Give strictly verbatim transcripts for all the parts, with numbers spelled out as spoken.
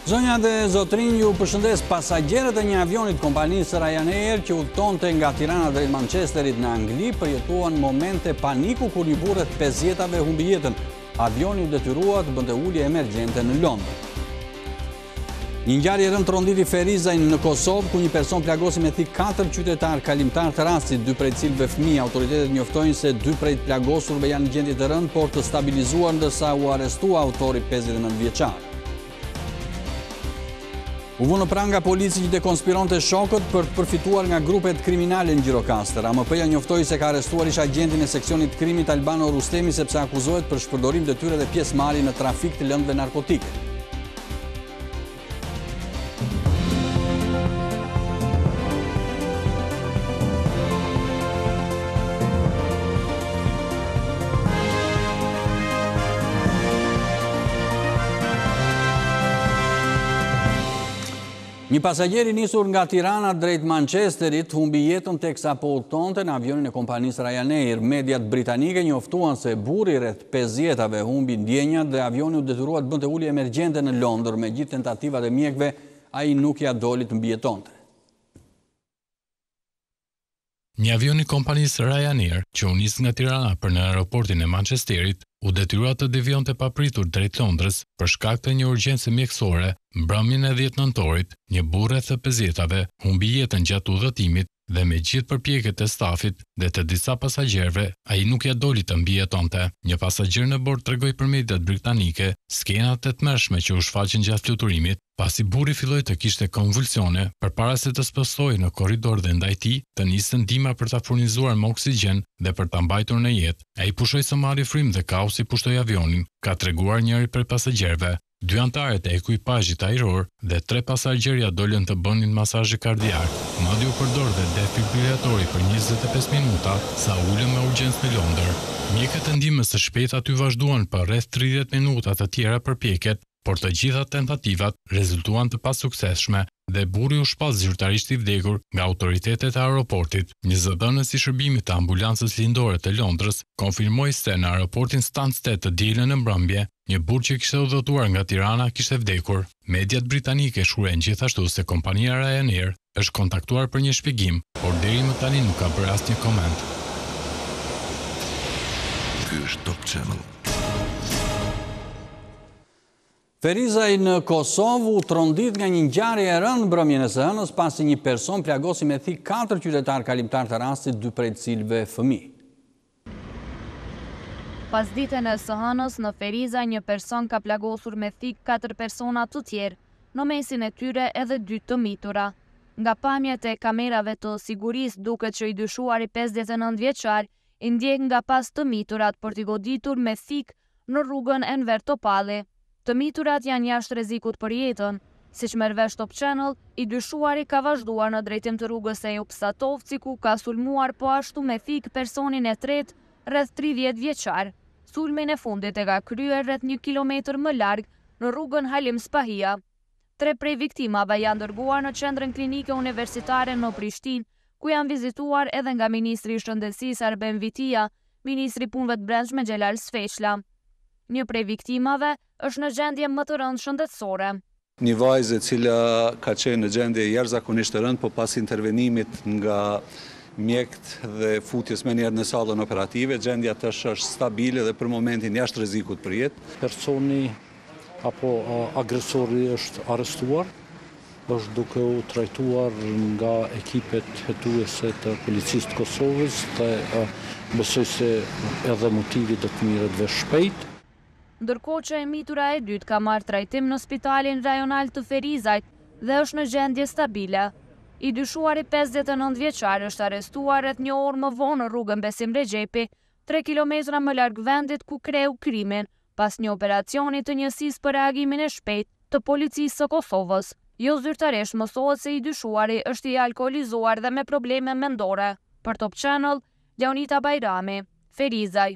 Zonja dhe zotrinj, ju përshëndes. Pasagerët e një avionit kompanisë Ryanair që udhëtonte nga Tirana drejt Manchesterit në Angli përjetuan momente paniku kur një burrë pesëdhjetave humbi jetën. Avioni u detyrua të bënte ulje emergjente në Londër. Një ngjarje e rëndë tronditi Ferizajn në Kosovë, ku një person plagosi me thikë katër qytetar kalimtar të rastit, dy prej cilëve fëmijë. Autoritetet njoftojnë se dy prej të plagosurve janë në gjendje të rëndë, por të stabilizuar, ndërsa u arrestua autori pesëdhjetë e nëntë vjeçar. U vënë pranga polici që dekonspironte shokët për të përfituar nga grupet kriminale në Gjirokastër. A M P-ja njoftoi se ka arrestuar ish agentin e seksionit krimit Albano Rustemi sepse akuzohet për shpërdorim detyre dhe pjesëmarrje në trafik të lëndëve narkotike. Një pasagjer i nisur nga Tirana drejt Manchesterit humbi jetën teksa po udhëtonte në avionin e kompanisë Ryanair. Mediat britanike njoftuan se burri rreth pesëdhjetave humbi ndjenjat dhe avioni u detyrua të bënte ulje emergjente në Londër. Me gjithë tentativat e mjekëve, ai nuk ja doli të mbijetonte. Një avion i kompanisë Ryanair që u nis nga Tirana për në aeroportin e Manchesterit u detyrua të devionte papritur drejt Londrës për shkak të një urgjence mjekësore. Mbrëmjen e dhjetë nëntorit, një burrë rreth pesëdhjetave humbi jetën gjatë udhëtimit dhe me gjithë përpjekjet e stafit dhe të disa pasagjerëve, ai nuk ja doli të mbijetonte. Një pasagjer në bord tregoi për mediat britanike skenat e tmerrshme që u shfaqën gjatë fluturimit, pasi burri filloi të kishte konvulsione përpara se të spostojë në korridor dhe ndaj tij të nisë ndihma për ta furnizuar me oksigjen dhe për ta mbajtur në jetë. Ai pushoi së marri frym dhe kaosi pushtoi avionin, ka treguar njëri prej pasagjerëve. Dy antarët e ekuipazhit ajror dhe tre pasagjerja dolën të bënin masazh kardiak. Madje u përdor dhe defibrilatori për njëzet e pesë minuta sa ulën me urgjencë në Londër. Mjekët e ndihmës së shpejtë aty vazhduan për rreth tridhjetë minuta të tjera përpjekjet, por të gjitha tentativat rezultuan të pasuksesshme dhe burri u shpall zyrtarisht i vdekur nga autoritetet e aeroportit. Një zëdhënës i shërbimit të ambulancës lindore të Londrës konfirmoi se në aeroportin Stansted të dielën në mbrëmje, një burr që kishte udhëtuar nga Tirana kishte vdekur. Mediat britanike shkruajnë gjithashtu se kompania Ryanair është kontaktuar për një shpjegim, por deri më tani nuk ka bërë asnjë koment. Ky është Top Channel. Ferizaj në Kosovë u trondit nga një ngjarje e rëndë mbrëmjen e së hënës pasi një person plagosi me thikë katër qytetar kalimtar të rastit, dy prej të cilëve fëmijë. Pas ditën e së hënës në Ferizaj, një person ka plagosur me thikë katër persona të tjerë, në mesin e tyre edhe dy të mitura. Nga pamjet e kamerave të sigurisë duket që i dyshuari pesëdhjetë e nëntë vjeçar i ndjek nga pas të miturat për t'i goditur me thikë në rrugën Enver Topalli. Të miturat janë jashtë rrezikut për jetën. Siç merr vesh Top Channel, i dyshuari ka vazhduar në drejtim të rrugës Eyüp Satovci, ku ka sulmuar po ashtu me thikë personin e tretë rreth tridhjetë vjeçar. Sulmin e fundit e ka kryer rreth një kilometër më larg në rrugën Halim Spahia. Tre prej viktimave janë dërguar në qendrën klinike universitare në Prishtinë, ku janë vizituar edhe nga ministri i Shëndetësisë Arben Vitia, ministri i Punëve të Brendshme Xhelal Sfeshla. Një prej viktimave është në gjendje më të rëndë shëndetësore. Një vajzë e cila ka qenë në gjendje jashtëzakonisht të rëndë, por pas intervenimit nga mjekët dhe futjes me njerë në sallën operative, gjendja tash është stabile dhe për momentin jashtë rrezikut për jetë. Personi apo agresori është arrestuar, është duke u trajtuar nga ekipet hetuese të policisë të Kosovës dhe besoj se edhe motivi do të mirret vesh shpejt. Ndërkohë që e mitura e dytë ka marrë trajtim në spitalin rajonal të Ferizajt dhe është në gjendje stabile. I dyshuari pesëdhjetë e nëntë vjeçar është arrestuar rreth një orë më vonë në rrugën Besim Rexhepi, tre kilometra më larg vendit ku kreu krimin, pas një operacioni të njësisë për reagimin e shpejtë të policisë së Kosovës. Jo zyrtarisht mësohet se i dyshuari është i alkoolizuar dhe me probleme mendore. Për Top Channel, Leonita Bajrami, Ferizaj.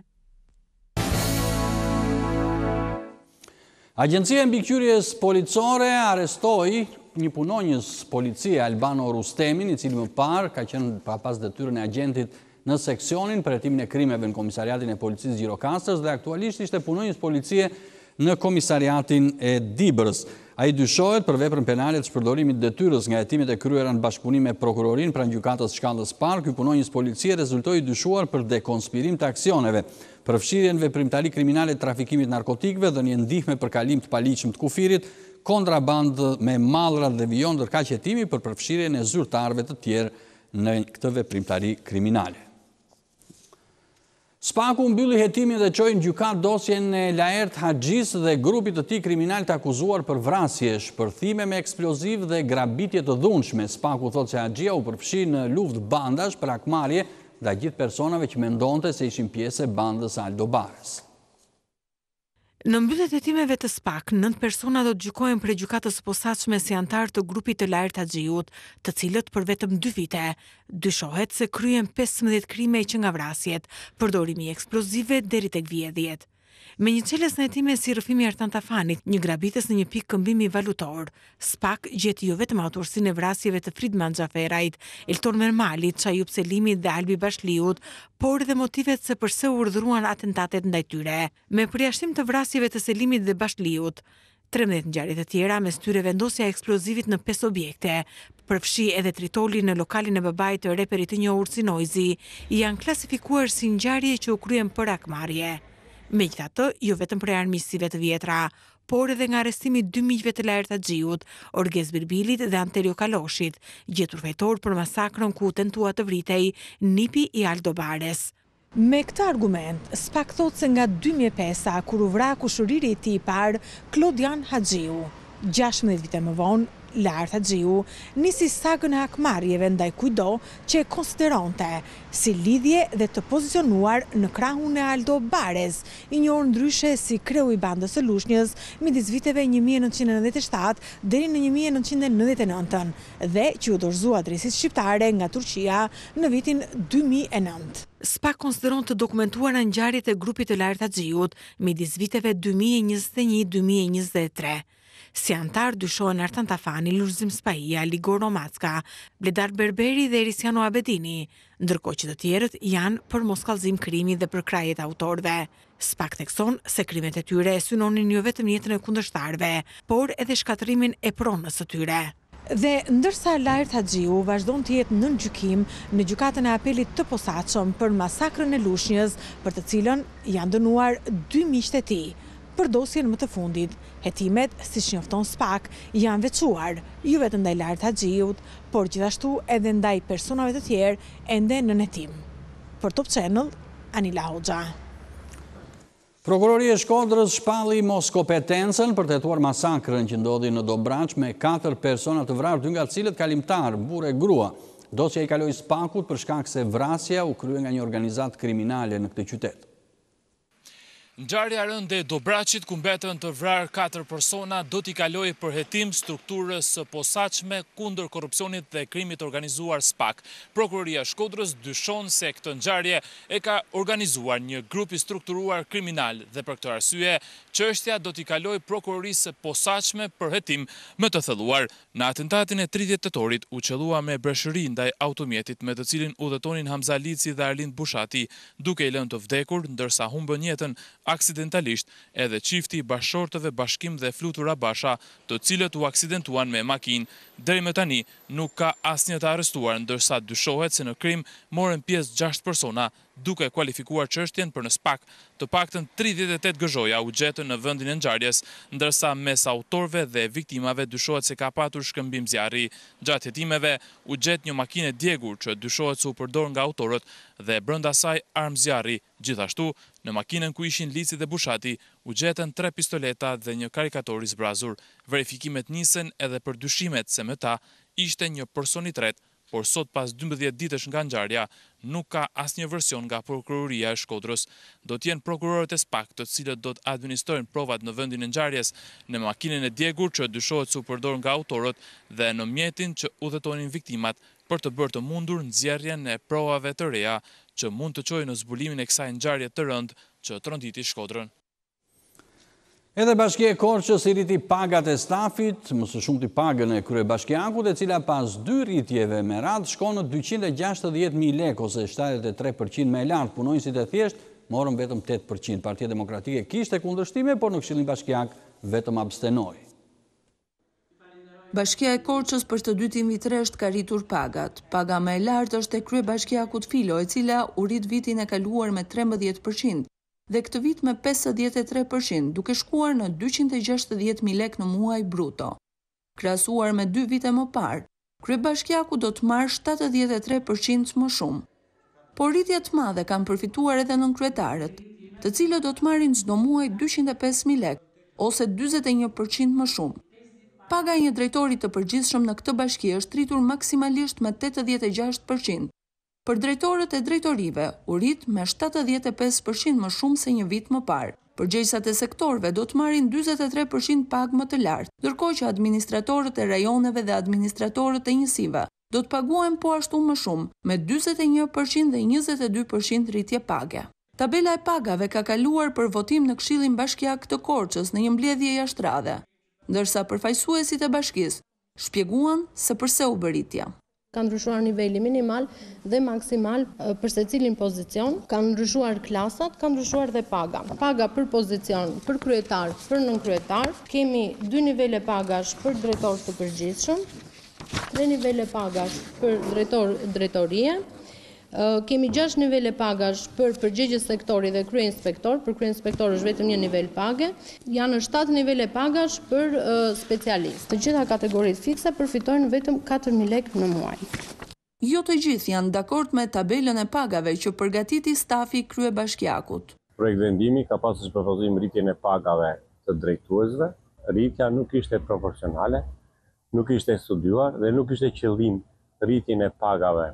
Agjencia e mbikëqyrjes policore arrestoi një punonjës policie Albano Rustemin, i cili më parë ka qenë pa pas detyrën e agentit në seksionin për hetimin e krimeve në Komisariatin e Policisë Gjirokastër dhe aktualisht ishte punonjës policie në komisariatin e Dibrës. Ai dyshohet për veprën penale të shpërdorimit detyrës nga hetimet e kryera në bashkëpunim me prokurorin pranë gjykatës Shkallës Parë. Ky punonjës policie rezultoi dyshuar për dekonspirim të aksioneve, përfshirjen veprimtari kriminale të trafikimit narkotikëve dhe një ndihme për kalim të paligjshëm të kufirit, kontrabandë me mallra dhe vijon, ndërkaq hetimi për përfshirjen e zyrtarëve të tjerë në këtë veprimtari kriminale. Spaku mbylli hetimin dhe çoi në gjykat dosjen e Laert Haxhis dhe grupit të tij kriminal të akuzuar për vrasje, shpërthime me eksploziv dhe grabitje të dhunshme. Spaku thotë se Haxhia u përfshi në luftë bandash për akmarrje ndaj gjithë personave që mendonte se ishin pjesë e bandës Aldo Bares. Në mbylljet e hetimeve të SPAK, nëntë persona do të gjykohen për gjykatës së posaçme si antar të grupit të Laert Haxhiut, të cilët për vetëm dy vite dyshohet se kryen pesëmbëdhjetë krime që nga vrasjet, përdorimi i eksplozive deri tek vjedhjet. Me një çelës në hetime si rrëfimi Artan Tafanit, një grabitës në një pikë këmbimi valutor, SPAK gjeti jo vetëm autorsinë e vrasjeve të Fridman Xhaferait, Elton Mermalit, Çayup Selimit dhe Albi Bashliut, por edhe motivet se përse u urdhëruan atentatet ndaj tyre. Me përjashtim të vrasjeve të Selimit dhe Bashliut, trembëdhjetë ngjarje të tjera, mes tyre vendosja e eksplozivit në pesë objekte, përfshi edhe tritoli në lokalin e babait të reperit të njohur si Noizi, janë klasifikuar si ngjarje që u kryen për akmarrje. Megjithatë, jo vetëm për armiqësive të vjetra, por edhe nga arrestimi dy miqve të Laert Haxhiut, Orges Birbilit dhe Antelio Kaloshit, gjetur fajtor për masakrën ku tentua të vritej nipi i Aldo Bares. Me këtë argument, SPAK thotë se nga dy mijë e pesë, kur u vra kushëriri i tij i parë, Klodian Haxhiu, gjashtëdhjetë vite më vonë, Laert Haxhiu nisi sagën e akmarrjeve ndaj kujdo që e konsideronte si lidhje dhe të pozicionuar në krahun e Aldo Bares, i njohur ndryshe si kreu i bandës së Lushnjës midis viteve një mijë e nëntëqind e nëntëdhjetë e shtatë deri në një mijë e nëntëqind e nëntëdhjetë e nëntë dhe që u dorëzua adresit shqiptare nga Turqia në vitin dy mijë e nëntë. SPAK konsideron të dokumentuara ngjarjet e grupit të Laert Haxhiut midis viteve dy mijë e njëzet e një - dy mijë e njëzet e tre. Si antar dyshohen Artan Tafani, Lulzim Spahia, Ligor Romacka, Bledar Berberi dhe Erisiano Abedini, ndërkohë që të tjerët janë për moskallëzim krimi dhe për krahjet e autorëve. SPAK thekson se krimet e tyre synonin jo vetëm jetën e kundërshtarëve, por edhe shkatërimin e pronës së tyre. Dhe ndërsa Laert Haxhiu vazhdon të jetë nën gjykim në gjykatën e apelit të posaçëm për masakrën e Lushnjës, për të cilën janë dënuar dy miqtë e tij. Për dosjen më të fundit, hetimet, siç njofton SPAK, janë veçuar, jo vetëm ndaj Laert Haxhiut, por gjithashtu edhe ndaj personave të tjerë ende në hetim. Për Top Channel, Anila Hoxha. Prokuroria e Shkodrës shpalli mos kompetencën për të hetuar masakrën që ndodhi në Dobraç me katër persona të vrarë, dy nga të cilët kalimtar, burrë e grua. Dosja i kaloi SPAK-ut për shkak se vrasja u krye nga një organizatë kriminale në këtë qytet. Ngjarja e rëndë e Dobraçit ku mbetën të vrarë katër persona do t'i kalojë për hetim strukturës së posaçme kundër korrupsionit dhe krimit organizuar SPAK. Prokuroria e Shkodrës dyshon se këtë ngjarje e ka organizuar një grup i strukturuar kriminal dhe për këtë arsye çështja do t'i kalojë prokurorisë së posaçme për hetim më të thelluar. Në atentatin e tridhjetë tetorit u qellua me breshëri ndaj automjetit me të cilin udhëtonin Hamza Lici dhe Arlind Bushati, duke i lënë të vdekur ndërsa humbën jetën aksidentalisht edhe çifti i bashortëve Bashkim dhe Flutur Abasha, të cilët u aksidentuan me makinë. Deri më tani nuk ka asnjë të arrestuar, ndërsa dyshohet se në krim morën pjesë gjashtë persona, duke kualifikuar çështjen për në SPAK. Të paktën tridhjetë e tetë gëzhoja u gjetën në vendin e ngjarjes, ndërsa mes autorëve dhe viktimave dyshohet se ka patur shkëmbim zjarri. Gjatë hetimeve u gjet një makinë e djegur që dyshohet se u përdor nga autorët dhe brenda saj armë zjarri. Gjithashtu, në makinën ku ishin Lici dhe Bushati, u gjetën tre pistoleta dhe një karikator i zbrazur. Verifikimet nisen edhe për dyshimet se me ta ishte një person i tretë, por sot pas dymbëdhjetë ditësh nga ngjarja, nuk ka asnjë version nga Prokuroria e Shkodrës. Do të jenë prokurorët e SPAK të cilët do të administrojnë provat në vendin e ngjarjes, në makinën e djegur që dyshohet se u përdor nga autorët dhe në mjetin që udhëtonin viktimat për të bërë të mundur nxjerrjen e provave të reja që mund të çojë në zbulimin e kësaj ngjarje të rëndë që tronditi Shkodrën. Edhe Bashkia e Korçës i rriti pagat e stafit, më së shumti pagën e kryebashkiakut, e cila pas dy rritjeve me radhë shkon në dyqind e gjashtëdhjetë mijë lekë ose shtatëdhjetë e tre përqind më e lartë. Punonjësit e thjesht morën vetëm tetë përqind. Partia Demokratike kishte kundërshtime, por në Këshillin Bashkiak vetëm abstenoi. Bashkia e Korçës për të dytin vitresht ka rritur pagat. Paga më e lartë është e kryebashkiakut Filo, e cila u rrit vitin e kaluar me trembëdhjetë përqind dhe këtë vit me pesëdhjetë e tre përqind, duke shkuar në dyqind e gjashtëdhjetë mijë lekë në muaj bruto. Krahasuar me dy vite më parë, kryebashkiaku do të marrë shtatëdhjetë e tre përqind më shumë. Por rritje të madhe kanë përfituar edhe nënkryetarët, të cilët do të marrin çdo muaj dyqind e pesë mijë lekë ose dyzet e një përqind më shumë. Paga e një drejtori të përgjithshëm në këtë bashki është rritur maksimalisht me tetëdhjetë e gjashtë përqind. Për drejtorët e drejtorive u rrit me shtatëdhjetë e pesë përqind më shumë se një vit më parë. Përgjegjësat e sektorëve do të marrin dyzet e tre përqind pagë më të lartë, ndërkohë që administratorët e rajoneve dhe administratorët e njësive do të paguhen po ashtu më shumë, me dyzet e një përqind dhe njëzet e dy përqind rritje page. Tabela e pagave ka kaluar për votim në Këshillin Bashkiak të Korçës në një mbledhje jashtëradhe, ndërsa përfaqësuesit e bashkisë shpjeguan se pse u bë rritja. Ka ndryshuar niveli minimal dhe maksimal për secilin pozicion, kanë ndryshuar klasat, kanë ndryshuar dhe paga. Paga për pozicion, për kryetar, për nënkryetar, kemi dy nivele pagash për drejtor të përgjithshëm, tre nivele pagash për drejtor drejtorie. Kemi gjashtë nivele pagash për përgjegjës sektori dhe kryeinspektor, për kryeinspektor është vetëm një nivel page, janë shtatë nivele pagash për uh, specialist. Të gjitha kategoritë fikse përfitojnë vetëm katër mijë lekë në muaj. Jo të gjithë janë dakord me tabelën e pagave që përgatiti stafi i kryebashkiakut. Projekt vendimi ka pasur si propozim rritjen e pagave të drejtuesve. Rritja nuk ishte proporcionale, nuk ishte studiuar dhe nuk ishte qëllim rritjen e pagave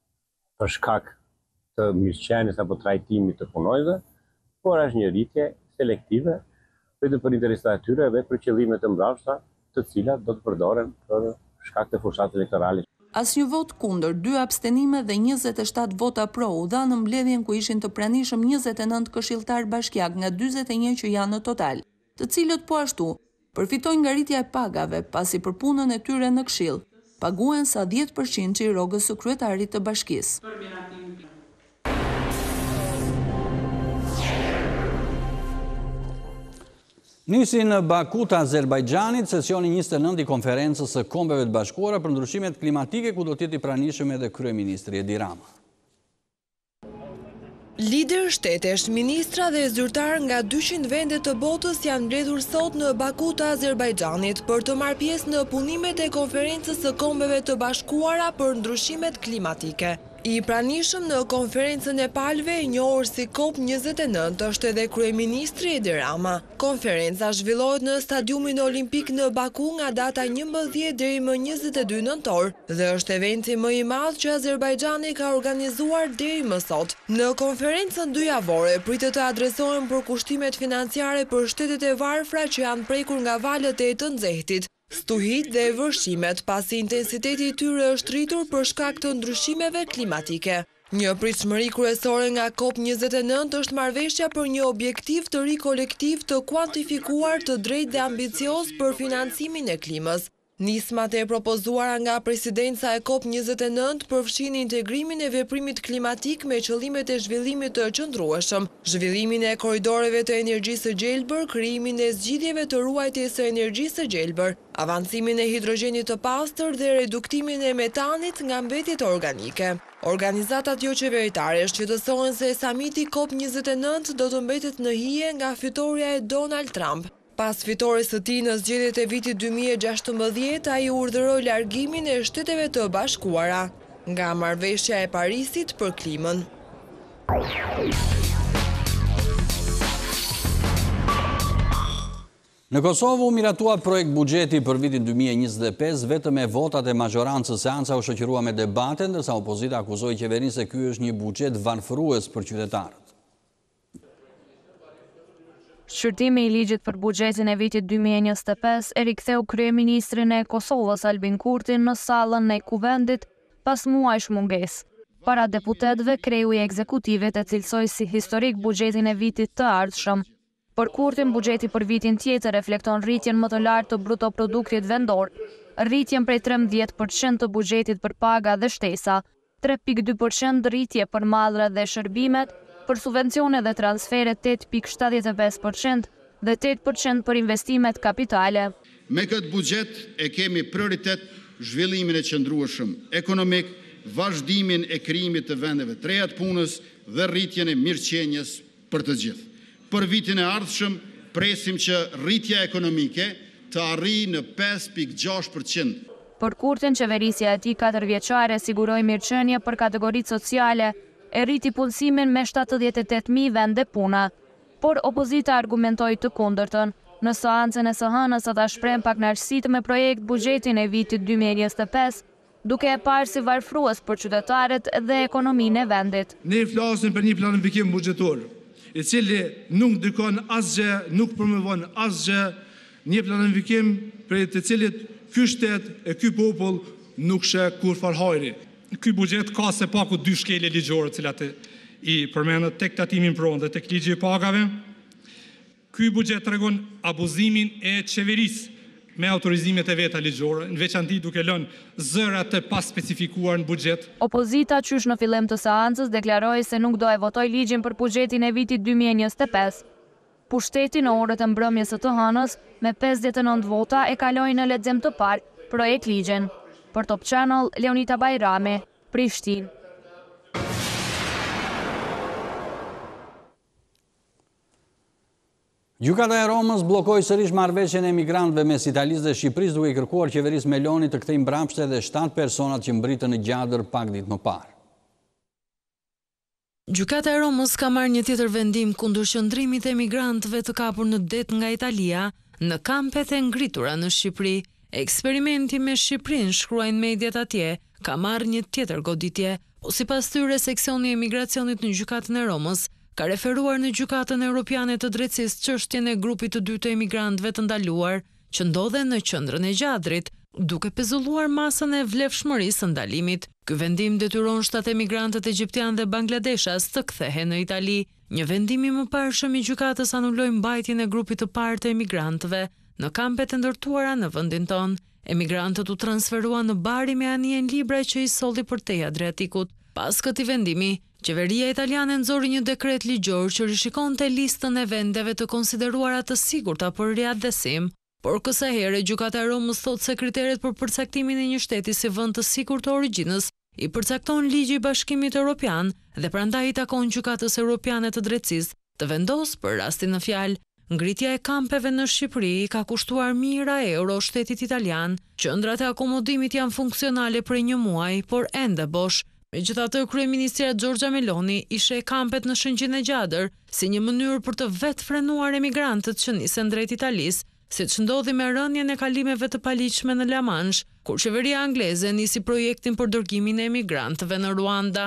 për shkak të mirëqenies apo trajtimit të punojësve, por është një rritje selektive vetëm për interesat e tyre dhe për qëllime të mbrapshta, të cilat do të përdoren për shkak të fushatës elektorale. Asnjë vot kundër, dy abstenime dhe njëzet e shtatë vota pro u dha në mbledhjen ku ishin të pranishëm njëzet e nëntë këshilltar bashkiak nga dyzet e një që janë në total, të cilët po ashtu përfitojnë nga rritja e pagave pasi për punën e tyre në këshill paguen sa dhjetë përqind që i rogës së kryetarit të bashkisë. Nisi në Baku të Azerbajxhanit sesioni njëzet e nëntë i konferencës së Kombeve të Bashkuara për ndryshimet klimatike, ku do të jetë i pranishëm edhe kryeministri Edi Rama. Lider shtetesh, ministra dhe zyrtar nga dyqind vende të botës janë mbledhur sot në Baku të Azerbajxhanit për të marrë pjesë në punimet e konferencës së Kombeve të Bashkuara për ndryshimet klimatike. I pranishëm në konferencën e palëve e njohur si COP njëzet e nëntë është edhe kryeministri Edi Rama. Konferenca zhvillohet në stadiumin olimpik në Baku nga data njëmbëdhjetë deri më njëzet e dy nëntor dhe është eventi më i madh që Azerbajxhani ka organizuar deri më sot. Në konferencën dyjavore pritet të adresohen për kushtimet financiare për shtetet e varfra që janë prekur nga valët e të nxehtit, stuhit dhe vërshimet, pasi intensiteti i tyre është rritur për shkak të ndryshimeve klimatike. Një pritshmëri kryesore nga COP njëzet e nëntë është marrëveshja për një objektiv të ri kolektiv të kuantifikuar, të drejtë dhe ambicioz për financimin e klimës. Nismat e propozuara nga presidenca e COP njëzet e nëntë përfshin integrimin e veprimit klimatik me qëllimet e zhvillimit të qëndrueshëm, zhvillimin e korridoreve të energjisë së gjelbër, krijimin e zgjidhjeve të ruajtjes së energjisë së gjelbër, avancimin e hidrogjenit të pastër dhe reduktimin e metanit nga mbetjet organike. Organizatat jo qeveritare shqetësohen se samiti COP njëzet e nëntë do të mbetet në hije nga fitoria e Donald Trump. Pas fitores së tij në zgjedhjet e vitit dy mijë e gjashtëmbëdhjetë, ai urdhëroi largimin e Shteteve të Bashkuara nga marrëveshja e Parisit për klimën. Në Kosovë u miratua projekt buxheti për vitin dy mijë e njëzet e pesë, vetëm me votat e majorancës. Seanca u shoqërua me debate, ndërsa opozita akuzoi qeverinë se ky është një buxhet varfërues për qytetarët. Shqyrtimi i ligjit për buxhetin e vitit dy mijë e njëzet e pesë e riktheu kryeministrin e Kosovës Albin Kurtin në sallën e Kuvendit pas muajsh mungesë. Para deputetëve, kreu i ekzekutivit e cilësoi si historik buxhetin e vitit të ardhshëm. Për Kurtin, buxheti për vitin tjetër reflekton rritjen më të lartë të brutoproduktit vendor, rritjen prej trembëdhjetë përqind të buxhetit për paga dhe shtesa, tre pikë dy përqind rritje për mallra dhe shërbimet, për subvencione dhe transfere tetë pikë shtatëdhjetë e pesë përqind dhe tetë përqind për investimet kapitale. Me këtë buxhet e kemi prioritet zhvillimin e qëndrueshëm ekonomik, vazhdimin e krijimit të vendeve të reja të punës dhe rritjen e mirëqenjes për të gjithë. Për vitin e ardhshëm presim që rritja ekonomike të arrijë në pesë pikë gjashtë përqind. Për Kurtin, qeverisja e tij katërvjeçare siguroi mirëqenie për kategoritë sociale e rriti punësimin me shtatëdhjetë e tetë mijë vende puna, por opozita argumentoi të kundërtën. Në seancën e së hënës ata shprehen pakënaqësi me projekt buxhetin e vitit dy mijë e njëzet e pesë, duke e parë si varfrues për qytetarët dhe ekonominë e vendit. Ne flasim për një planifikim buxhetor, i cili nuk ndikon asgjë, nuk promovon asgjë, një planifikim për të cilit ky shtet e ky popull nuk sheh kur farhajri. Ky buxhet ka se paku dy shkele ligjore, të cilat i përmendet tek tatimi i pronë dhe tek ligji i pagave. Ky buxhet tregon abuzimin e qeverisë me autorizimet e veta ligjore, në veçanti duke lënë zëra të paspecifikuar në buxhet. Opozita qysh në fillim të seancës deklaroi se nuk do e votoj ligjin për buxhetin e vitit dy mijë e njëzet e pesë. Pushteti në orët e mbrëmjes së të hënës me pesëdhjetë e nëntë vota e kaloi në lexim të parë projekt ligjin. Për Top Channel, Leonita Bajrami, Prishtinë. Gjykata e Romës bllokoi sërish marrëveshjen e emigrantëve mes Italisë dhe Shqipërisë duke kërkuar qeverisë Meloni të kthejë mbrapsht edhe shtatë personat që mbritën në Gjadër pak ditë më parë. Gjykata e Romës ka marrë një tjetër vendim kundër qëndrimit e emigrantëve të kapur në det nga Italia në kampet e ngritura në Shqipëri. Eksperimenti me Shqipërinë, shkruajnë mediat atje, ka marrë një tjetër goditje, po sipas tyre seksioni i emigracionit në Gjykatën e Romës ka referuar në Gjykatën Europiane të Drejtësisë çështjen e grupit të dytë të emigrantëve të ndaluar që ndodhen në qendrën e Gjadrit, duke pezulluar masën e vlefshmërisë së ndalimit. Ky vendim detyron shtatë emigrantët egjiptianë dhe bangladeshas të kthehen në Itali. Një vendim i mëparshëm i gjykatës anulloi mbajtjen e grupit të parë të emigrantëve në kampet e ndërtuara në vendin tonë. Emigrantët u transferuan në bari me anijen libra që i solli përtej Adriatikut. Pas këtij vendimi, qeveria italiane nxori një dekret ligjor që rishikonte listën e vendeve të konsideruara të sigurta për riadhesim, por kësaj here Gjykata e Romës thotë se kriteret për përcaktimin e një shteti si vend të sigurt të origjinës i përcakton ligji i Bashkimit Evropian dhe prandaj i takon Gjykatës Europiane të Drejtësisë të vendosë për rastin në fjalë. Ngritja e kampeve në Shqipëri ka kushtuar mijëra euro shtetit italian. Qendrat e akomodimit janë funksionale prej një muaji, por ende bosh. Megjithatë, kryeministja Giorgia Meloni i sheh kampet në Shëngjin e Gjadër si një mënyrë për të vetë frenuar emigrantët që nisen drejt Italisë, siç ndodhi me rënien e kalimeve të paligjshme në La Manche, kur qeveria angleze nisi projektin për dërgimin e emigrantëve në Ruanda.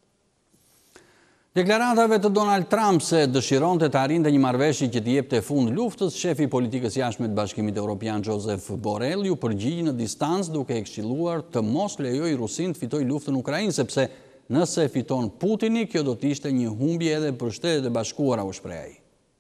Deklaratave të Donald Trump se dëshironte të arrinte një marrëveshje që t'i jepte fund luftës, shefi i politikës jashtme të Bashkimit Evropian Josep Borrell ju përgjigj në distancë duke e këshilluar të mos lejojë Rusinë të fitojë luftën në Ukrainë, sepse nëse fiton Putini, kjo do të ishte një humbje edhe për Shtetet e Bashkuara, u shpreh ai.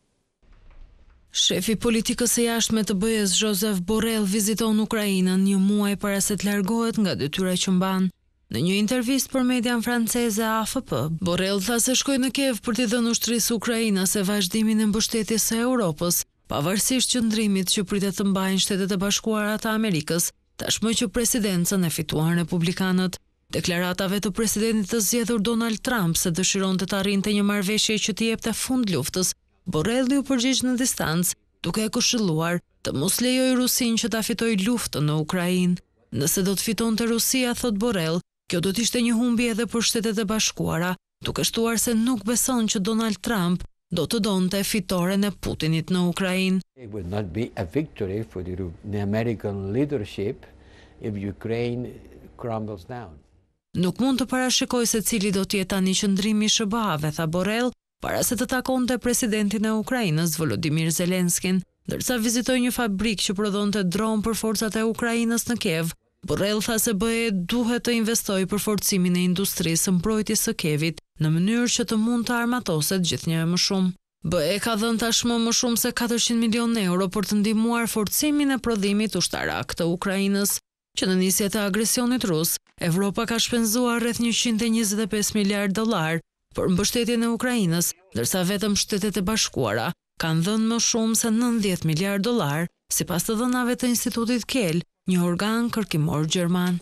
Shefi i politikës së jashtme të B E-s Josep Borrell viziton Ukrainën një muaj para se të largohet nga detyra që mban. Në një intervistë për median franceze A F P, Borrell tha se shkoi në Kiev për t'i dhënë ushtrisë Ukrainës e vazhdimin e mbështetjes së Europës, pavarësisht qëndrimit që pritet të mbajnë Shtetet e Bashkuara të Amerikës, tashmë që presidencën e fituan republikanët. Deklaratave të presidentit të zgjedhur Donald Trump se dëshironte të arrinte një marrëveshje që t'i jepte fund luftës, Borrell u përgjigj në distancë, duke e këshilluar të mos lejojë Rusinë që ta fitojë luftën në Ukrainë. Nëse do të fitonte Rusia, thot Borrell, kjo do të ishte një humbje edhe për Shtetet e Bashkuara, duke shtuar se nuk beson që Donald Trump do të donte fitoren e Putinit në Ukrainë. It would not be a victory for the, the American leadership if Ukraine crumbles down. Nuk mund të parashikoj se cili do të jetë tani qëndrimi i S B A-ve, tha Borrell, para se të takonte presidentin e Ukrainës Volodymyr Zelenskin, ndërsa vizitoi një fabrikë që prodhonte dron për forcat e Ukrainës në Kiev. Borrell tha se B E duhet të investojë për forcimin e industrisë së mbrojtjes së Kievit në mënyrë që të mund të armatoset gjithnjë më shumë. B E ka dhënë tashmë më shumë se katërqind milion euro për të ndihmuar forcimin e prodhimit ushtarak të Ukrainës. Që në nisje të agresionit rus, Evropa ka shpenzuar rreth njëqind e njëzet e pesë miliard dollar për mbështetjen e Ukrainës, ndërsa vetëm Shtetet e Bashkuara kanë dhënë më shumë se nëntëdhjetë miliardë dollar, sipas të dhënave të Institutit Kell, një organ kërkimor gjerman.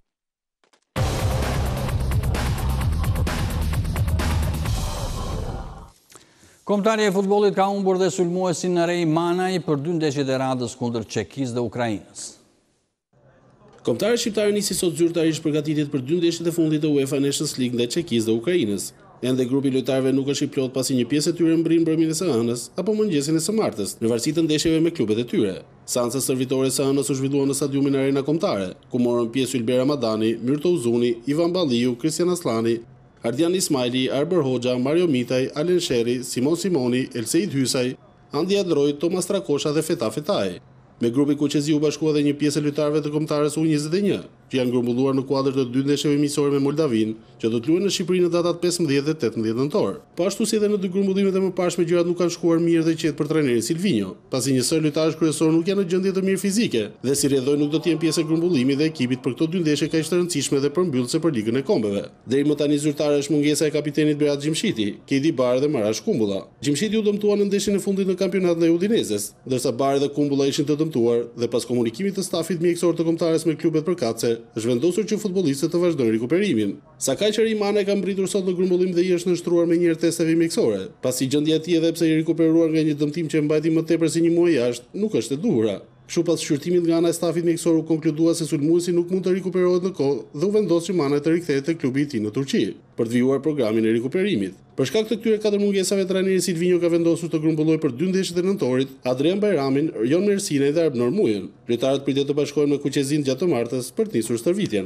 Kombëtarja e futbollit ka humbur dhe sulmuesin Rej Manaj për dy ndeshjet e radhës kundër Çekisë dhe Ukrainës. Kombëtari shqiptar nisi sot zyrtarisht përgatitjet për dy ndeshjet e fundit të UEFA Nations League ndaj Çekisë dhe Ukrainës. Ende grupi lojtarëve nuk është i plot pasi një pjesë e tyre mbrin mbrëmjen e së hënës apo mëngjesin e së martës, në varësi të ndeshjeve me klubet e tyre. Seanca servitore e së hënës u zhvillua në stadiumin Arena Kombëtare, ku morën pjesë Ylber Ramadani, Myrto Uzuni, Ivan Balliu, Kristian Aslani, Ardian Ismaili, Arber Hoxha, Mario Mitaj, Alen Sheri, Simon Simoni, Elseid Hysaj, Andi Adroj, Tomas Trakosha dhe Feta Fetaj. Me grupi Kuqezi u bashkua dhe një pjesë e lojtarëve të kombëtarës U njëzet e një, që janë grumbulluar në kuadër të dy ndeshjeve miqësore me Moldavin, që do të luajnë në Shqipëri në datat pesëmbëdhjetë dhe tetëmbëdhjetë nëntor. Po ashtu si edhe në dy grumbullimet e mëparshme gjërat nuk kanë shkuar mirë dhe qetë për trajnerin Silvinho, pasi një sër lojtarësh kryesor nuk janë në gjendje të mirë fizike, dhe si rrjedhoi nuk do të jenë pjesë e grumbullimit dhe ekipit për këto dy ndeshje kaq të rëndësishme dhe përmbyllëse për Ligën e Kombeve. Deri më tani zyrtare është mungesa e kapitenit Berat Gjimshiti, Kedi Bar dhe Marash Kumbulla. Gjimshiti u dëmtua në ndeshjen e fundit në kampionat ndaj Udinezes, ndërsa Bar dhe Kumbulla ishin të dëmtuar dhe pas komunikimit të stafit mjekësor të kombëtarës me klubet përkatëse, është vendosur që futbollistët të vazhdojnë rikuperimin. Sakaj që Rimane ka mbritur sot në grumbullim dhe i është nënshtruar me një herë testeve mjekësore, pasi gjendja e tij edhe pse i rikuperuar nga një dëmtim që e mbajti më tepër se një muaj jashtë, nuk është e duhura. Kështu pas shqyrtimit nga ana e stafit mjekësor u konkludua se sulmuesi nuk mund të rikuperohet në kohë dhe u vendos që Manaj të rikthehet te klubi i tij në Turqi për të vijuar programin e rikuperimit. Për shkak të këtyre katër mungesave, trajneri Silvinho ka vendosur të grumbullojë për dy ndeshjet e nëntorit Adrian Bajramin, Jon Mersinaj dhe Arbnor Mujën. Lojtarët pritet të bashkohen me Kuqezin gjatë të martës për të nisur stërvitjen.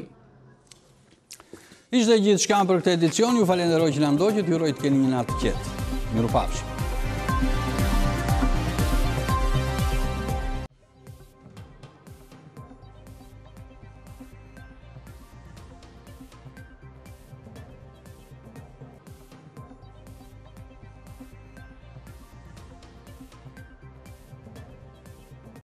Ishte gjithçka për këtë edicion, ju falenderoj që na ndoqët, ju uroj të keni një natë të qetë. Mirupafshim.